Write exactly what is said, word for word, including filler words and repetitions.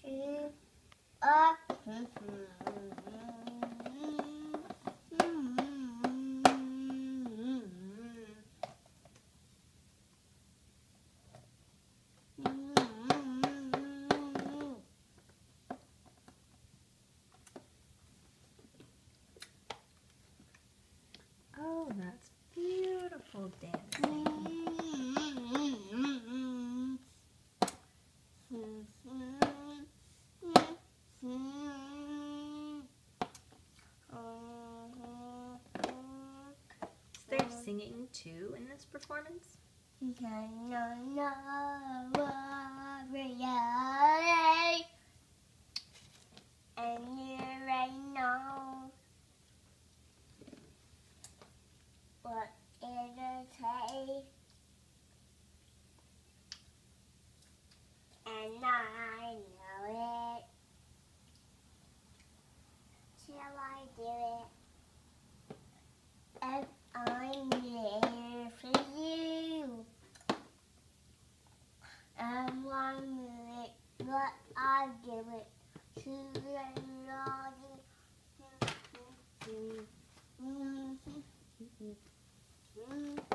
up. Oh, that's beautiful dancing. Is there singing too in this performance? No, no, no, worry. And you already know what it'll take. And I know it. Shall I do it? And I'm there for you. And one minute, but I'll give it to the Lord.